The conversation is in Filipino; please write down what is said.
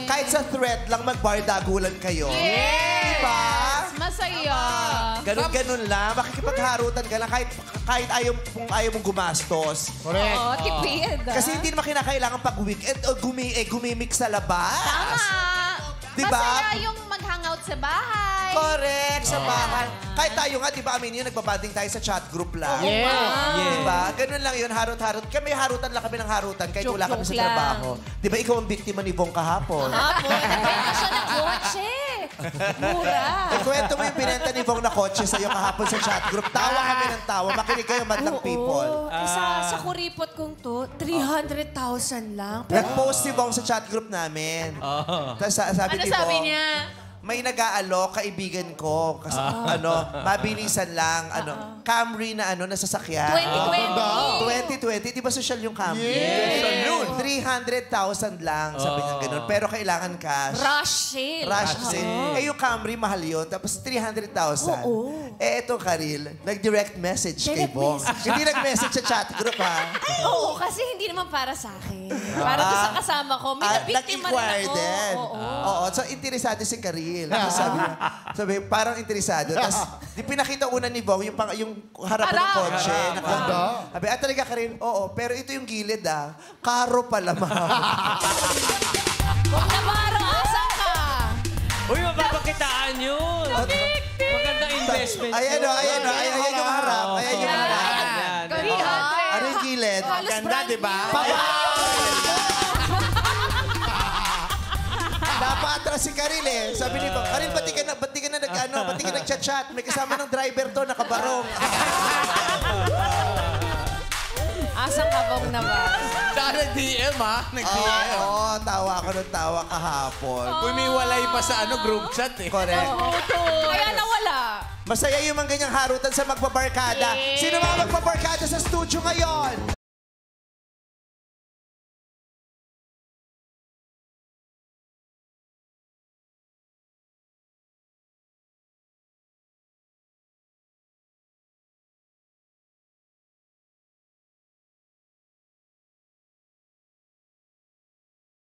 Kahit sa thread lang, magbardagulan kayo. Yes! Diba? Masaya. Ganun lang. Makikipagharutan ka lang kahit kung ayaw mong gumastos. Correct. Oo, tipid. Kasi hindi naman kinakailangan pag-weekend o gumimik sa labas. Tama. Diba? Masaya yung mag-hangout sa bahay. Correct, sa bahay. Kahit tayo nga, di ba, amin yun, nagbabanding tayo sa chat group lang. Yeah. Diba? Ganun lang yun, harot-harot. Kami harutan lang kami ng harutan kahit wala kami sa Joke lang. trabaho. Di ba, ikaw ang biktima ni Vhong kahapon? Hapon, nabenta siya ng kotse. Mura. Ikwento mo yung binenta ni Vhong na kotse sa'yo kahapon sa chat group. Tawa kami ng tawa. Makinig kayo, madlang people. Sa kuripot kong to, 300,000 lang. Nag-post si Vhong sa chat group namin. Tapos sabi Ano ni sabi Vhong, niya? may nag-aalok, kaibigan ko. Kasi, mabilisan lang. Camry na nasasakyan. 2020. Di ba social yung Camry? Yes. 300,000 lang, sabi niya ganun. Pero kailangan cash. Rush sale. Rush sale. Eh, yung Camry, mahal yun. Tapos 300,000. Eh, eto, Karil, nag-direct message kay Vhong. Hindi nag-message sa chat group, ha? Oo, kasi hindi naman para sa akin. Para to sa kasama ko. May nabiktima rin ako. din. Oo. So, interesado si Karil. Sabi, parang interesado. Tapos, di pinakita una ni Vhong yung harap ng kotse. Sabi, talaga Karil, oo. Pero ito yung gilid, Karo pala, ma'am. Vhong Navarro, asan ka? Uy, mapapakitaan yun. Magandang investment. Ayan yung harap. Ayan yung harap. Ano yung gilid? Ganda, di ba? Napatras si Karil eh. Sabi ni Vhong, Karil, ba't di ka na nag-chat-chat? May kasama ng driver to, nakabarong. Asan ka, Vhong Navarro? Nag-DM, ha? Nag-DM. Oo, tawa ako ng tawa kahapon. Pumiwalay pa sa group chat, eh. Correct. Kaya nawala. Masaya yung mga ganyang harutan sa magbabarkada. Sino mga magbabarkada sa studio ngayon?